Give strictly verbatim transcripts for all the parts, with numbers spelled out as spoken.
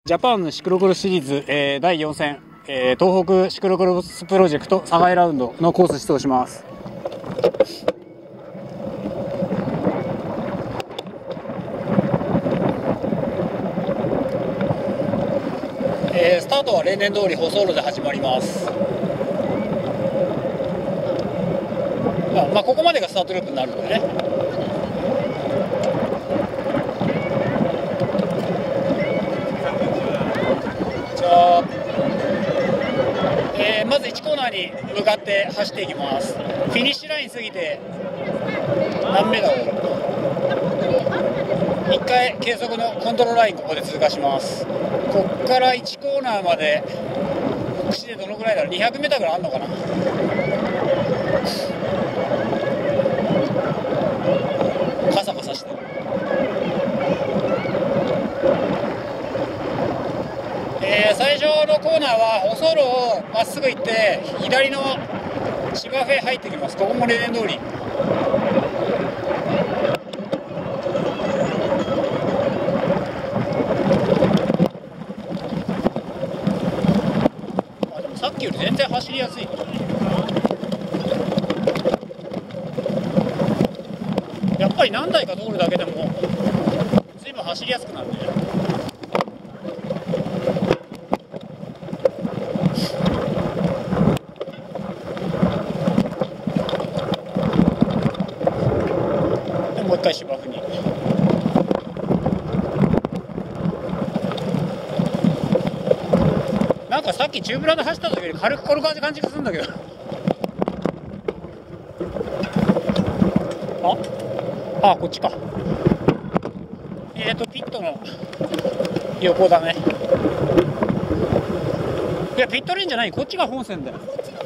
ジャパンシクロクロスシリーズ、えー、だいよん戦、えー、東北シクロクロスプロジェクトサガイラウンドのコース出走します。えー、スタートは例年通り舗装路で始まります。まあ、まあ、ここまでがスタートループになるのでね。えー、まずいちコーナーに向かって走っていきます。フィニッシュライン過ぎて何メートルいっかい計測のコントロールラインここで通過します。ここからいちコーナーまで口でどのぐらいだろう、にひゃくメートルぐらいあるのかな。カサカサしてる。えー、最初のコーナーは舗装路をまっすぐ行って左の芝生へ入ってきます。ここも例年通り。あ、でもさっきより全然走りやすい。やっぱり何台か通るだけでも随分走りやすくなるね。もう一回芝生に。なんかさっきチューブラで走った時より軽く転がる感じがするんだけど。ああ、こっちか。えーとピットの横だね。いやピットレーンじゃない、こっちが本線だよ。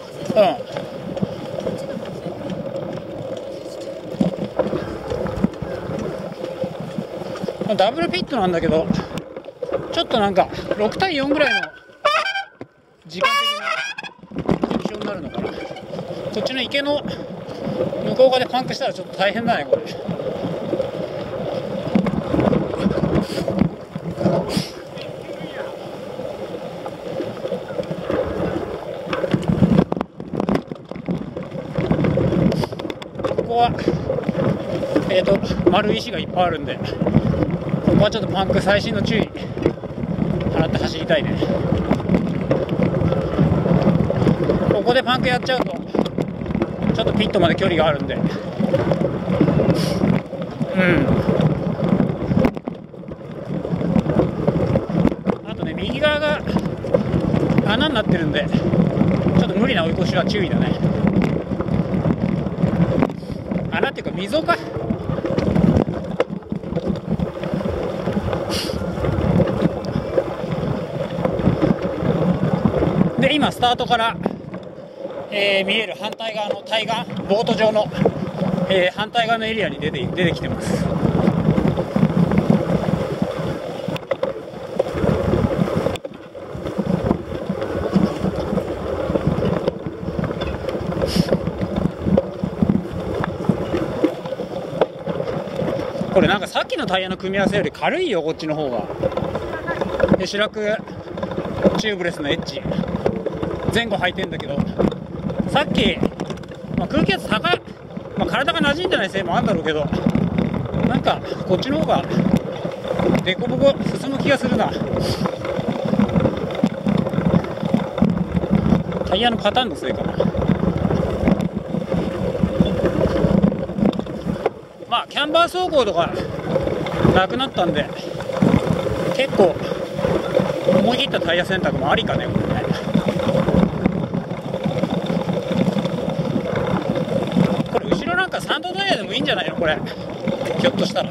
うん、ダブルピットなんだけど、ちょっとなんかろくたいよんぐらいの時間的なポジションになるのかな。こっちの池の向こう側でパンクしたらちょっと大変だねこれ。ここはえーと丸い石がいっぱいあるんで、ここはちょっとパンク細心の注意払って走りたいね。ここでパンクやっちゃうとちょっとピットまで距離があるんで、うん、あとね右側が穴になってるんでちょっと無理な追い越しは注意だね。穴っていうか溝か。で今スタートから、えー、見える反対側の対岸ボート上の、えー、反対側のエリアに出て出てきてます。これなんかさっきのタイヤの組み合わせより軽いよこっちの方が。でシュラクチューブレスのエッジ前後履いてんだけど、さっき、まあ、空気圧高い、まあ、体が馴染んでないせいもあるんだろうけど、なんかこっちの方がデコボコ進む気がするな。タイヤのパターンのせいかな。まあキャンバー走行とかなくなったんで結構思い切ったタイヤ選択もありかねこれね。これ後ろなんかサンドタイヤでもいいんじゃないのこれ、ひょっとしたら。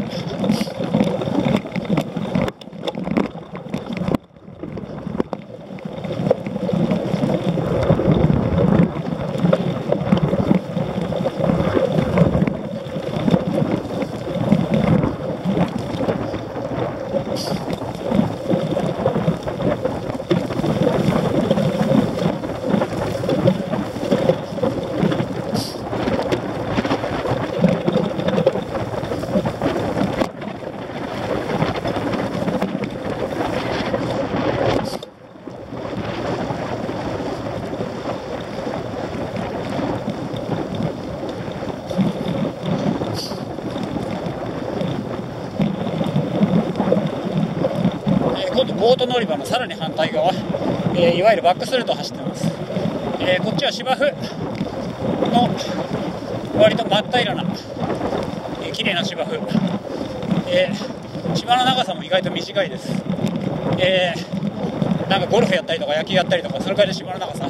今度ボート乗り場のさらに反対側、えー、いわゆるバックストレートを走ってます。えー、こっちは芝生の割と真っ平らな、えー、綺麗な芝生、えー、芝の長さも意外と短いです。えー、なんかゴルフやったりとか野球やったりとかそれくらいで芝の長さ。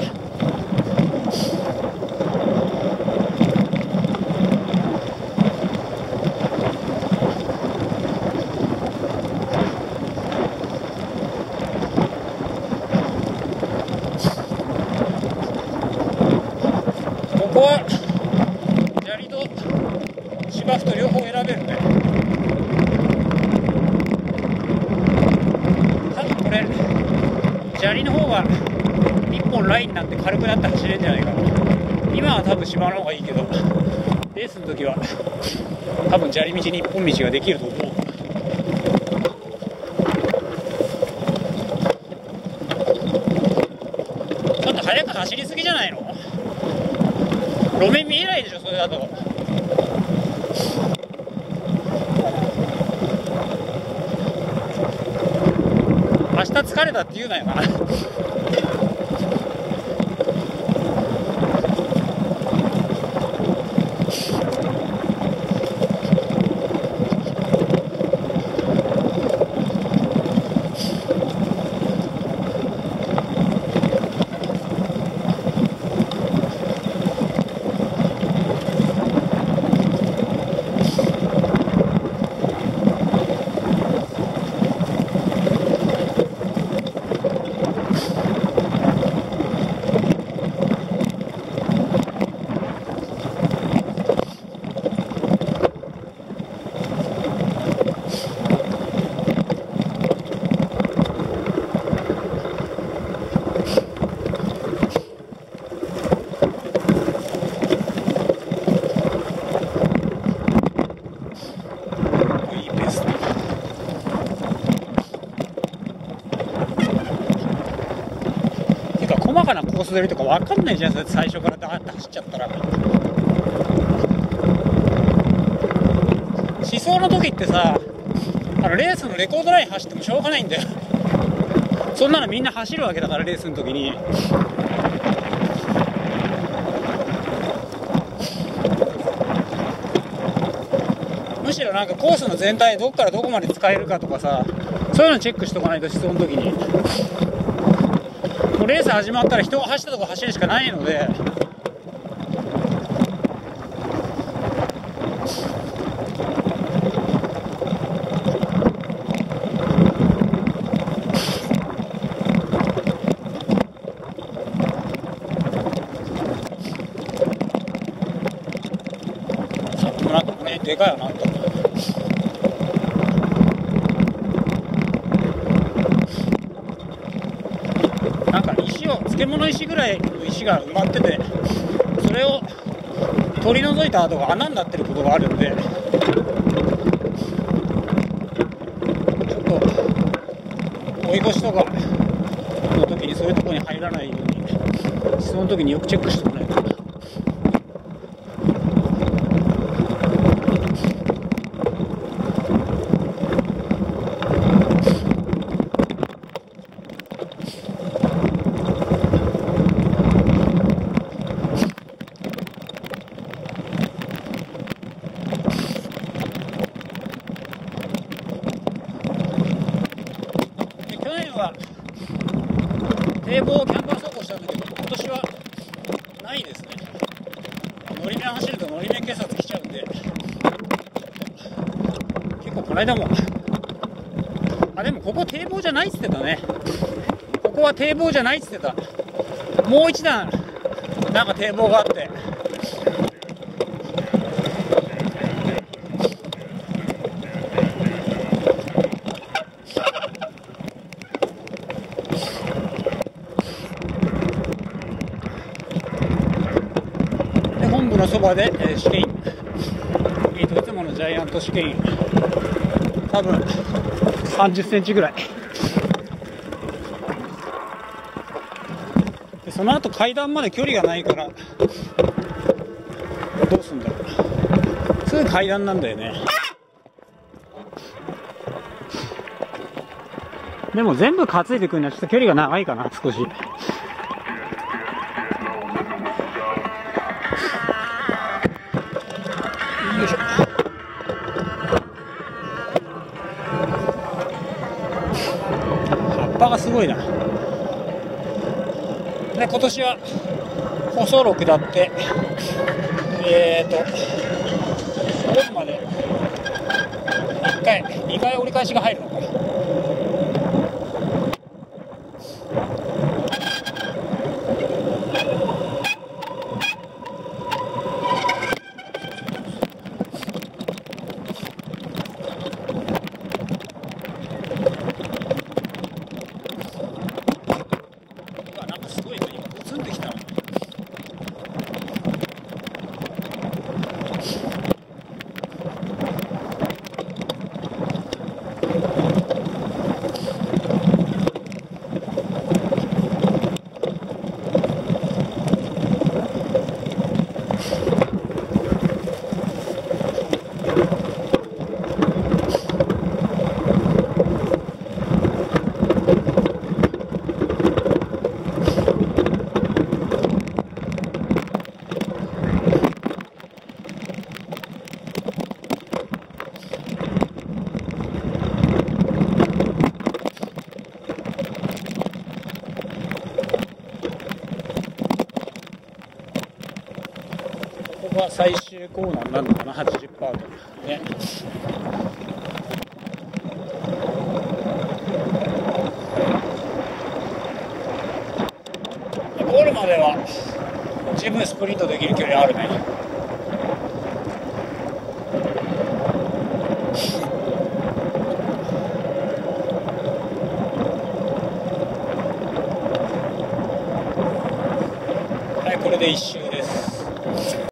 ここは砂利と芝生と両方選べるね。多分これ砂利の方が一本ラインになって軽くなって走れるんじゃないかな。今は多分芝の方がいいけど、レースの時は多分砂利道に一本道ができると思う。ちょっと速く走りすぎじゃないの？路面見えないでしょ、それだと。明日疲れたって言うなよな。細かなコース取りとか分かんないじゃん、最初からダーッと走っちゃったら。思想の時ってさ、あのレースのレコードライン走ってもしょうがないんだよ。そんなのみんな走るわけだから、レースの時に。むしろなんかコースの全体どこからどこまで使えるかとかさ、そういうのチェックしとかないと、思想の時に。もうレース始まったら人が走ったとこ走るしかないので、さっきもなんかこれでかいよなと。なんか石を漬物石ぐらいの石が埋まってて、それを取り除いた後が穴になってることがあるんで、ちょっと追い越しとかの時にそういうところに入らないように、その時によくチェックしてもらえるかな。堤防をキャンパー走行したんだけど、今年はないですね。のり面走るとのり面警察来ちゃうんで、結構この間も、あ、でもここ堤防じゃないっつってたね。ここは堤防じゃないっつってた。もう一段なんか堤防があって、本部のそばで、えー、試験員、えー、といつものジャイアント試験員、多分さんじゅっセンチぐらいで、その後階段まで距離がないからどうすんだろう。すぐ階段なんだよね。 でも全部担いでくるのはちょっと距離が長いかな、少し。よいしょ。葉っぱがすごいな。で、今年は舗装路下って、えーと、奥までいっかい、にかい折り返しが入るのか。なんかすごいね、今ポツンってきたの。ここが最終コーナーになるのかな、はちじゅっパーセントね。ゴールまでは十分スプリントできる距離あるね。はい、これで一周。